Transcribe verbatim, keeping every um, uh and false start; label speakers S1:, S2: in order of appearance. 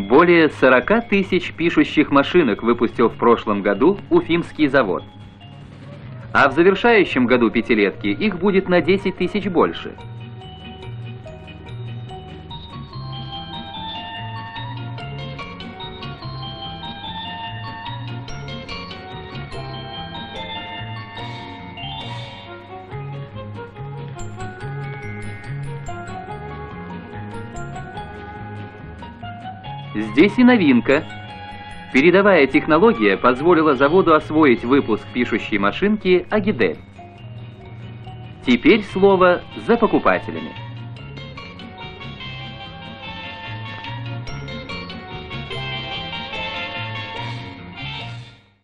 S1: Более сорока тысяч пишущих машинок выпустил в прошлом году Уфимский завод. А в завершающем году пятилетки их будет на десять тысяч больше. Здесь и новинка. Передовая технология позволила заводу освоить выпуск пишущей машинки Агидель. Теперь слово за покупателями.